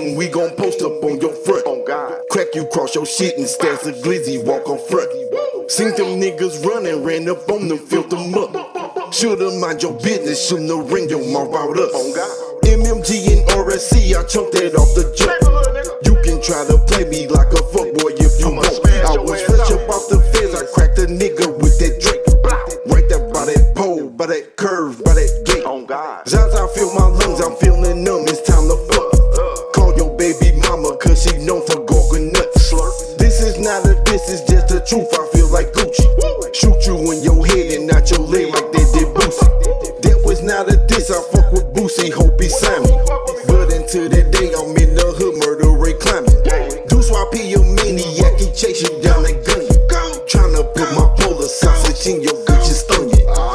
soon, we gon' post up on your front. Crack you cross your shit and stats a glizzy, walk on front. Seen them niggas running, ran up on them, filled them up. Shoulda mind your business, shouldn't have ring your mouth about us. MMG and RSC, I chunked that off the jump. You can try to play me like a fuckboy if you want. I was fresh up off the fence, I cracked a nigga with that Drake. Right there by that pole, by that curve, by that gate. Zaza, feel my lungs, I'm feeling numb, it's time to fuck. Call your baby mama, cause she known for gorgon nuts. This is not a diss, it's just the truth, I feel like Gucci. Shoot you in your head and not your leg like they did Boosie. That was not a diss, I fuck with Boosie, hope he signed me. But until that day, I'm in the hood, murder rate climbing. Deuce YP, a maniac, he chase you down and gun you. Tryna put my polar sausage in your bitch's stomach.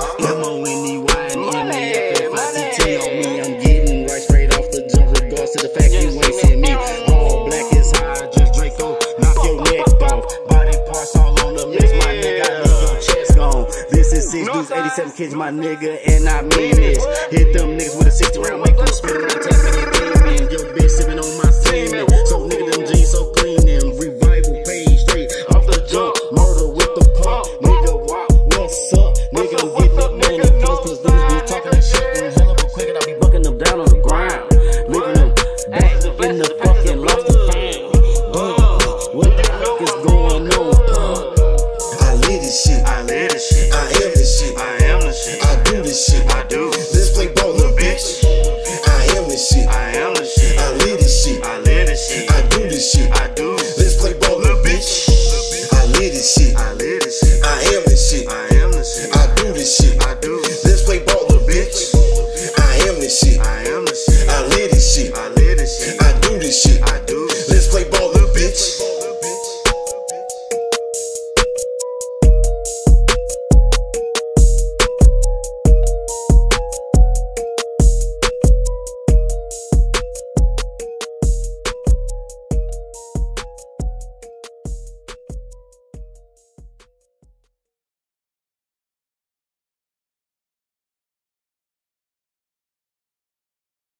M-O-N-E-Y-N-M-A-F-F-I-C-T on me, I'm getting right straight off the jump, regards to the fact you ain't seen me. All black is high, just Draco, knock your neck off. Body parts all on the mix, my nigga, I leave your chest gone. This is 6 deuce, 87 kids, my nigga, and I mean this. Hit them niggas with a 60 round, make them spin around.